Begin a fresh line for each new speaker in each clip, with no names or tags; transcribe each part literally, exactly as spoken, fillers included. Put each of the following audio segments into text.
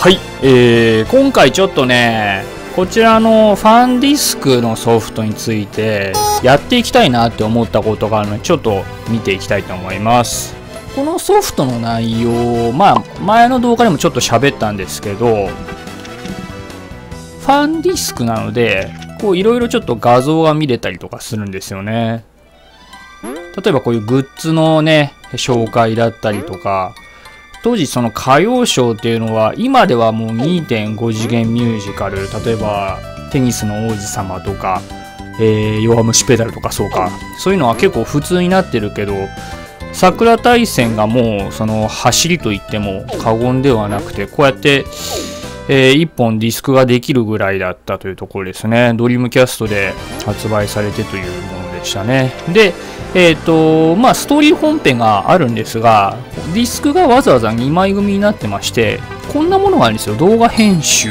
はい、えー、今回ちょっとね、こちらのファンディスクのソフトについてやっていきたいなって思ったことがあるので、ちょっと見ていきたいと思います。このソフトの内容、まあ前の動画でもちょっと喋ったんですけど、ファンディスクなのでこういろいろちょっと画像が見れたりとかするんですよね。例えばこういうグッズのね紹介だったりとか、当時その歌謡ショーっていうのは今ではもう にてんご 次元ミュージカル、例えばテニスの王子様とか、えー、弱虫ペダルとか、そうか、そういうのは結構普通になってるけど、桜大戦がもうその走りと言っても過言ではなくて、こうやって、えー、いっぽんディスクができるぐらいだったというところですね。ドリームキャストで発売されてというものでしたね。でえっとまあストーリー本編があるんですが、ディスクがわざわざにまい組になってまして、こんなものがあるんですよ。動画編集。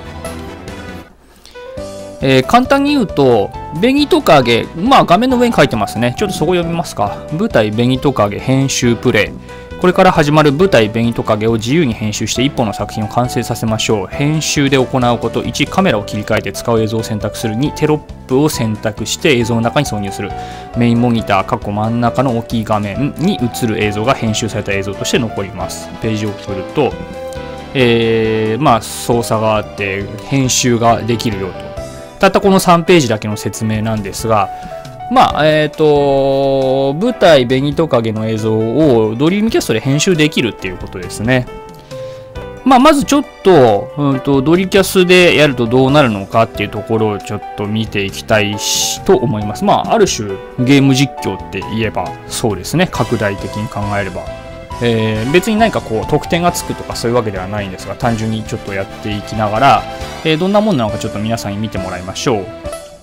えー、簡単に言うと、紅トカゲ、まあ画面の上に書いてますね。ちょっとそこ読みますか。舞台紅トカゲ編集プレイ。これから始まる舞台紅トカゲを自由に編集していっぽんの作品を完成させましょう。編集で行うこと。いち、カメラを切り替えて使う映像を選択する。に、テロップを選択して映像の中に挿入する。メインモニター、過去真ん中の大きい画面に映る映像が編集された映像として残ります。ページを送ると、えー、まあ操作があって編集ができるよと。たったこのさんページだけの説明なんですが、まあ、えっと、舞台紅トカゲの映像をドリームキャストで編集できるっていうことですね。まあ、まずちょっと、うんと、ドリキャスでやるとどうなるのかっていうところをちょっと見ていきたいしと思います。まあ、ある種ゲーム実況って言えばそうですね。拡大的に考えれば。えー、別に何かこう得点がつくとかそういうわけではないんですが、単純にちょっとやっていきながら、えー、どんなもんなのかちょっと皆さんに見てもらいましょう。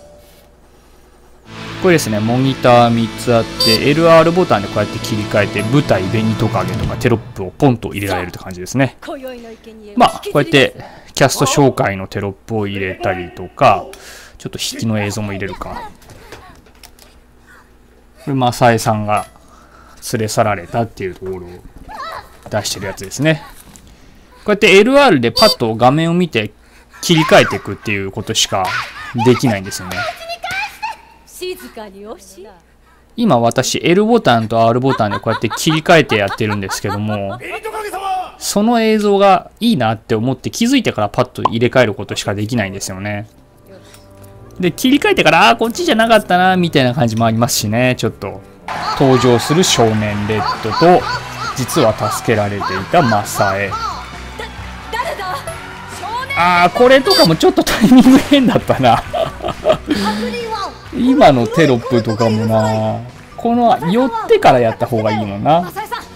これですね、モニターみっつあって エルアール ボタンでこうやって切り替えて舞台紅トカゲとかテロップをポンと入れられるって感じですね。まあこうやってキャスト紹介のテロップを入れたりとか、ちょっと引きの映像も入れるか。これマサエさんが連れ去られたっていうところを出してるやつですね。こうやって エルアール でパッと画面を見て切り替えていくっていうことしかできないんですよね。今私 エル ボタンと アール ボタンでこうやって切り替えてやってるんですけども、その映像がいいなって思って気づいてからパッと入れ替えることしかできないんですよね。で切り替えてからああこっちじゃなかったなみたいな感じもありますしね。ちょっと登場する少年レッドと実は助けられていたマサエ。ああこれとかもちょっとタイミング変だったな今のテロップとかもな、この寄ってからやった方がいいもんな。う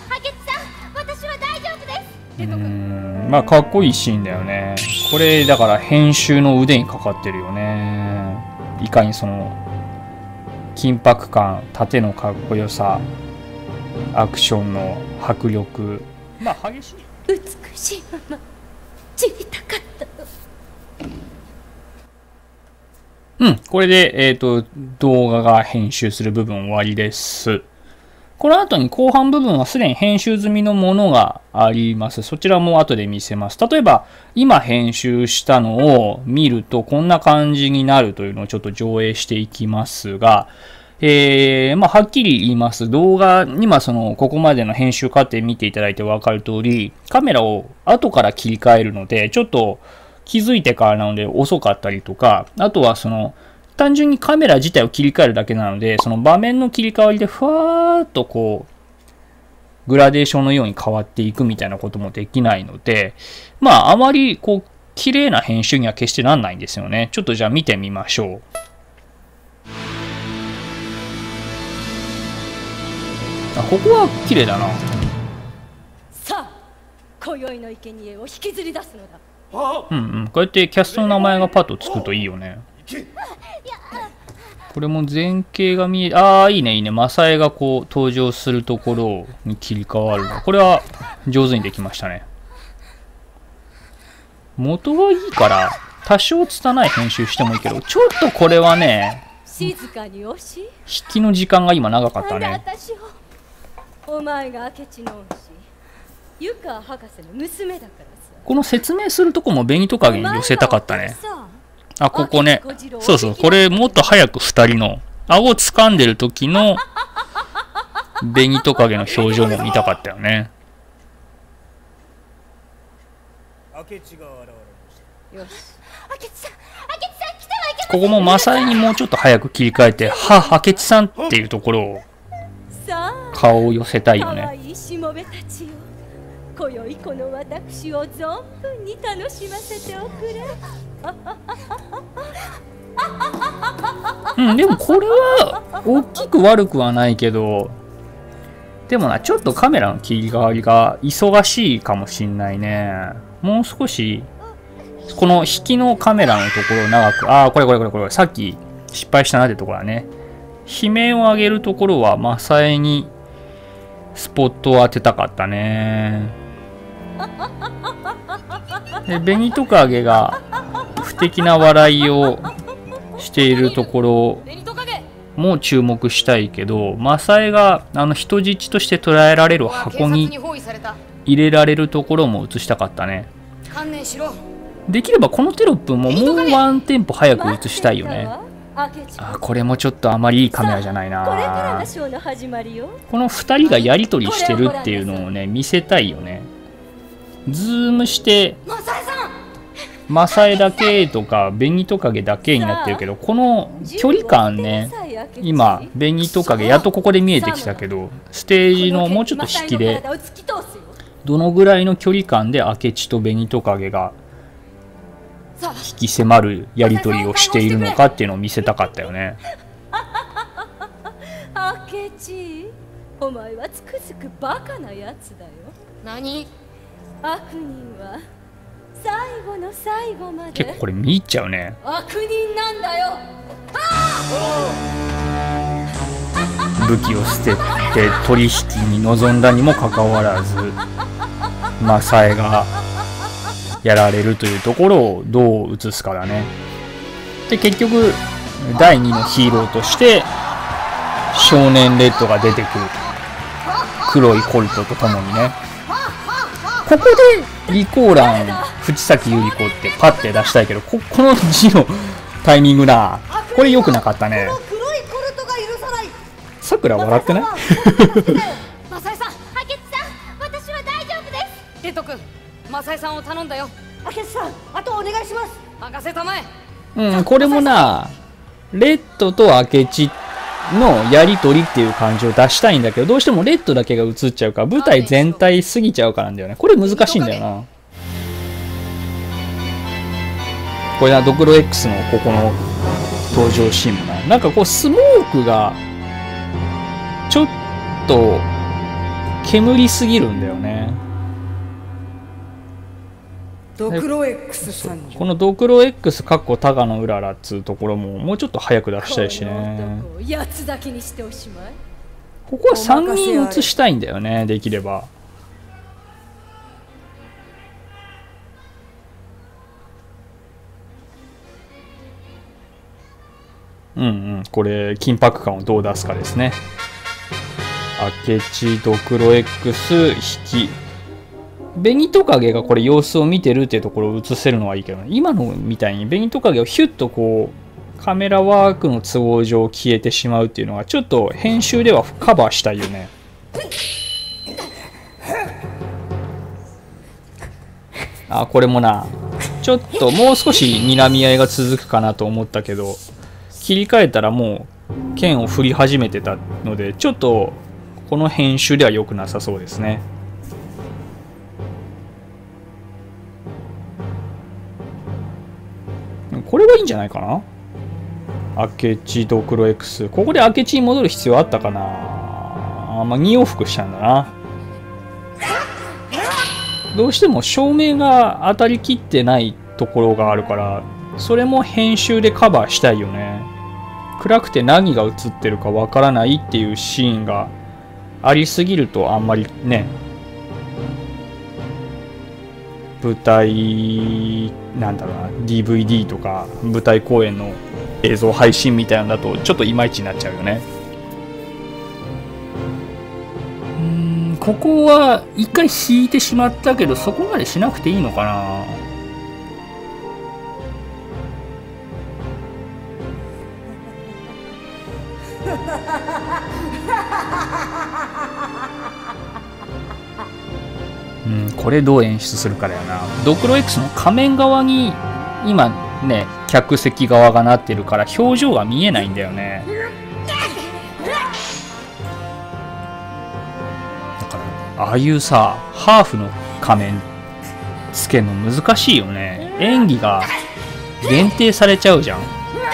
ーん、まあかっこいいシーンだよね。これだから編集の腕にかかってるよね。いかにその緊迫感、縦のかっこよさ、アクションの迫力、まあ激しい。
美しいまま散りたかったの。
うん、これで、えっと、動画が編集する部分終わりです。この後に後半部分はすでに編集済みのものがあります。そちらも後で見せます。例えば、今編集したのを見るとこんな感じになるというのをちょっと上映していきますが、えー、まあ、はっきり言います。動画、今その、ここまでの編集過程見ていただいて分かる通り、カメラを後から切り替えるので、ちょっと、気づいてからなので遅かったりとか、あとはその単純にカメラ自体を切り替えるだけなので、その場面の切り替わりでふわーっとこうグラデーションのように変わっていくみたいなこともできないので、まああまりこう綺麗な編集には決してなんないんですよね。ちょっとじゃあ見てみましょう。あ、ここは綺麗だな。
さあ、今宵の生贄を引きずり出すのだ。
うんうん、こうやってキャストの名前がパッとつくといいよね。これも前景が見え、ああいいねいいね。マサエがこう登場するところに切り替わるの、これは上手にできましたね。元はいいから多少拙い編集してもいいけど、ちょっとこれはね、
静かにおし、
引きの時間が今長かったね。
お前が明智の恩師湯川博士の娘だからさ。
この説明するとこも紅トカゲに寄せたかったね。あ、ここね。そうそう。これもっと早くふたりの顎を掴んでる時の紅トカゲの表情も見たかったよね。ここもマサイにもうちょっと早く切り替えて、は、明智さんっていうところを顔を寄せたいよね。
今宵この私を存分に楽しませておくれ。
うん、でもこれは大きく悪くはないけど、でもな、ちょっとカメラの切り替わりが忙しいかもしんないね。もう少しこの引きのカメラのところを長く、ああ、これこれこれこれ、さっき失敗したなってところだね。悲鳴を上げるところはマサエにスポットを当てたかったね。で、紅トカゲが不敵な笑いをしているところも注目したいけど、マサエがあの人質として捉えられる箱に入れられるところも映したかったね。できればこのテロップももうワンテンポ早く映したいよね。あ、これもちょっとあまりいいカメラじゃないな。このふたりがやり取りしてるっていうのをね、見せたいよね。ズームしてマサエだけとか紅トカゲだけになってるけど、この距離感ね、今紅トカゲやっとここで見えてきたけど、ステージのもうちょっと引きでどのぐらいの距離感で明智と紅トカゲが引き迫るやり取りをしているのかっていうのを見せたかったよね。
明智、お前はつくづくバカなやつだよ。何？悪人は最後の最後まで
結構これ見入っちゃうね。
悪人なんだよ。
武器を捨てて取引に臨んだにもかかわらずマサエがやられるというところをどう映すかだね。で、結局だいにのヒーローとして少年レッドが出てくる。黒いコルトとともにね。ここでリコーラン藤崎百合子ってパッて出したいけど、こ, この字のタイミングな、これ良くなかったね。さくら笑ってない？
マサエさん、明智さん、私は大丈夫です。レッド君、マサエさんを頼んだよ。明智さん、あとお願いします。任せたまえ。
うん、これもな、レッドと明智のやり取りっていう感じを出したいんだけど、どうしてもレッドだけが映っちゃうから舞台全体過ぎちゃうからなんだよね。これ難しいんだよな。これな、ドクロ X のここの登場シーンもな、なんかこうスモークがちょっと煙すぎるんだよね。
ドクロ X さん、
このドクロ X かっこタガのうららっつうところももうちょっと早く出したいしね。ここはさんにん映したいんだよね、できれば。うんうん、これ緊迫感をどう出すかですね。明智、ドクロ X、引き。紅トカゲがこれ様子を見てるっていうところを映せるのはいいけど、ね、今のみたいに紅トカゲをヒュッとこうカメラワークの都合上消えてしまうっていうのはちょっと編集ではカバーしたいよね。あ、これもな、ちょっともう少し睨み合いが続くかなと思ったけど、切り替えたらもう剣を振り始めてたので、ちょっとこの編集では良くなさそうですね。これはいいんじゃないかな。明智ドクロ X、 ここで明智に戻る必要あったかな。あ、まあ、に往復したんだな。どうしても照明が当たりきってないところがあるから、それも編集でカバーしたいよね。暗くて何が映ってるかわからないっていうシーンがありすぎるとあんまりね、舞台なんだろうな、 ディーブイディー とか舞台公演の映像配信みたいなのだとちょっといまいちになっちゃうよね。うーん、 ここは一回引いてしまったけど、そこまでしなくていいのかな。うん、これどう演出するかだよな。ドクロ X の仮面側に今ね、客席側がなってるから表情が見えないんだよね。だからああいうさ、ハーフの仮面つけるの難しいよね。演技が限定されちゃうじゃん。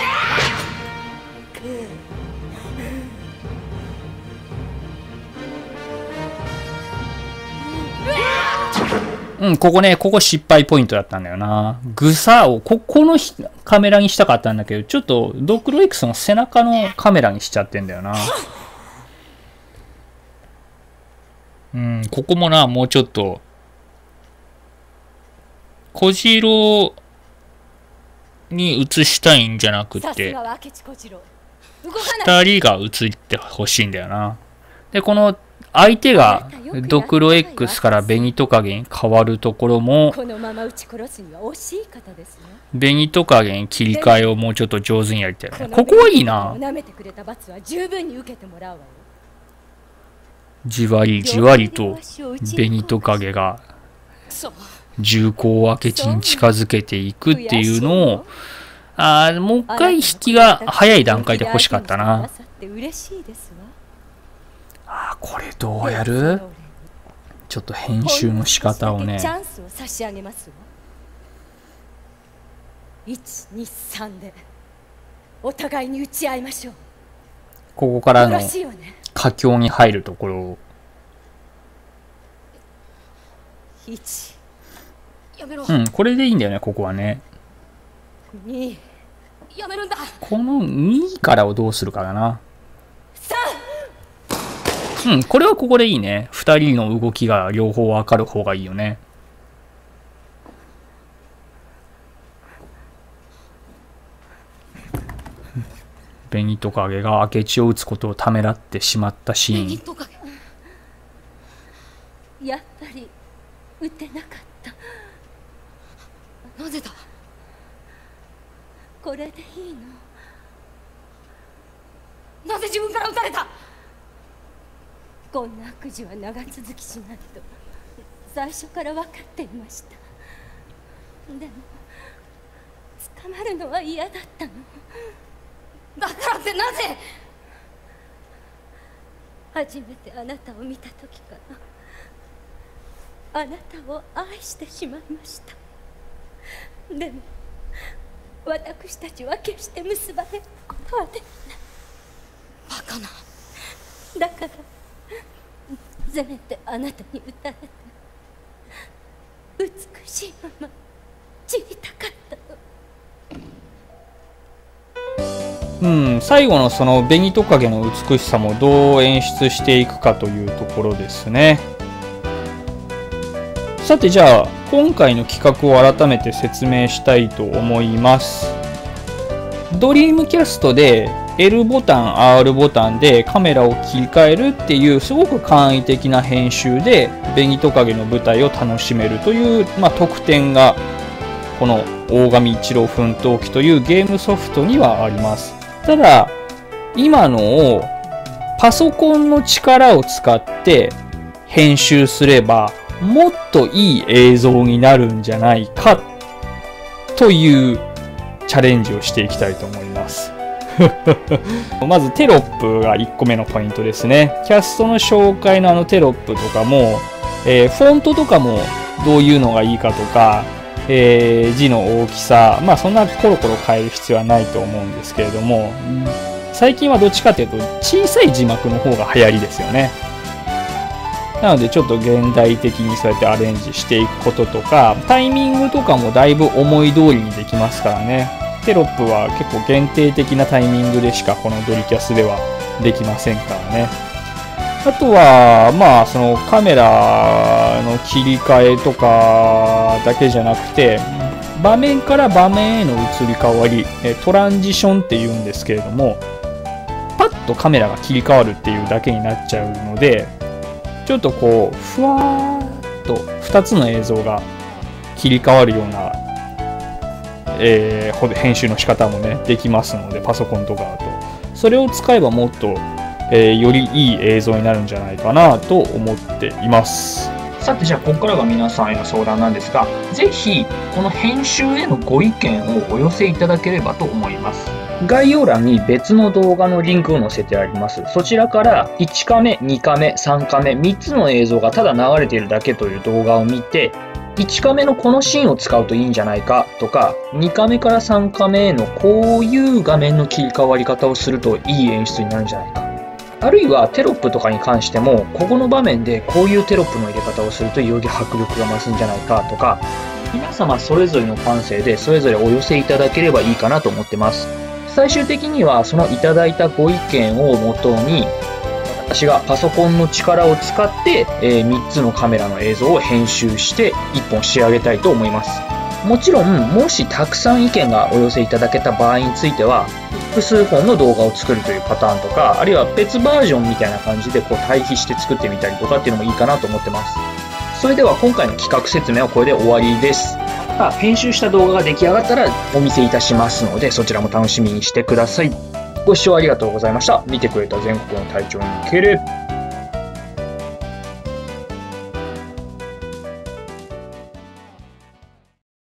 うん、ここね、ここ失敗ポイントだったんだよな。グサをここのカメラにしたかったんだけど、ちょっとドクロ X の背中のカメラにしちゃってんだよな。うん、ここもな、もうちょっと小次郎に映したいんじゃなくて、二人が映ってほしいんだよな。で、この相手がドクロ X からベニトカゲに変わるところも、ベニトカゲに切り替えをもうちょっと上手にやりたいよね。ここはいいな。じわりじわりとベニトカゲが銃口を明智に近づけていくっていうのを、あー、もう一回引きが早い段階で欲しかったな。あ、これどうやる？ちょっと編集の仕方をね。いち、に、さんでお互いに打ち合いましょう。ここからの佳境に入るところを。うん、これでいいんだよね、ここはね。に、やめるんだ。このにからをどうするかだな。うん、これはここでいいね。ふたりの動きが両方分かる方がいいよね。ベニトカゲが明智を撃つことをためらってしまったシーン。やっぱり撃てなかった。なぜだ。これでいいの。なぜ自分から撃たれた。こんな悪事は長続きしないと最初から分かっていました。でも捕まるのは嫌だったの。だからってなぜ。初めてあなたを見た時からあなたを愛してしまいました。でも私たちは決して結ばれることはできない。バカな。だからせめてあなたに撃たれて美しいまま散りたかったの。うん、最後のそのベニトカゲの美しさもどう演出していくかというところですね。さて、じゃあ今回の企画を改めて説明したいと思います。ドリームキャストで エル ボタン アール ボタンでカメラを切り替えるっていうすごく簡易的な編集でベニトカゲの舞台を楽しめるという、まあ、特典がこの大神一郎奮闘記というゲームソフトにはあります。ただ今のをパソコンの力を使って編集すればもっといい映像になるんじゃないかというチャレンジをしていきたいと思います。まずテロップがいっこめのポイントですね。キャストの紹介のあのテロップとかも、えー、フォントとかもどういうのがいいかとか、えー、字の大きさ、まあそんなコロコロ変える必要はないと思うんですけれども、最近はどっちかというと小さい字幕の方が流行りですよね。なのでちょっと現代的にそうやってアレンジしていくこととか、タイミングとかもだいぶ思い通りにできますからね。テロップは結構限定的なタイミングでしかこのドリキャスではできませんからね。あとはまあそのカメラの切り替えとかだけじゃなくて、場面から場面への移り変わり、トランジションっていうんですけれども、パッとカメラが切り替わるっていうだけになっちゃうので、 ちょっとこうふわーっとふたつの映像が切り替わるような、えー、編集の仕方もねできますので、パソコンとかだとそれを使えばもっと、えー、よりいい映像になるんじゃないかなと思っています。さて、じゃあここからが皆さんへの相談なんですが、ぜひこの編集へのご意見をお寄せいただければと思います。概要欄に別の動画のリンクを載せてあります。そちらからいちカメ、にカメ、さんカメ、みっつの映像がただ流れているだけという動画を見て、いちカメのこのシーンを使うといいんじゃないかとか、にカメからさんカメへのこういう画面の切り替わり方をするといい演出になるんじゃないか。あるいはテロップとかに関しても、ここの場面でこういうテロップの入れ方をするとより迫力が増すんじゃないかとか、皆様それぞれの感性でそれぞれお寄せいただければいいかなと思ってます。最終的にはそのいただいたご意見をもとに、私がパソコンの力を使って、えー、みっつのカメラの映像を編集していっぽん仕上げたいと思います。もちろん、もしたくさん意見がお寄せいただけた場合については、複数本の動画を作るというパターンとか、あるいは別バージョンみたいな感じでこう対比して作ってみたりとかっていうのもいいかなと思ってます。それでは今回の企画説明はこれで終わりです。また編集した動画が出来上がったらお見せいたしますので、そちらも楽しみにしてください。ご視聴ありがとうございました。見てくれた全国の隊長に敬礼。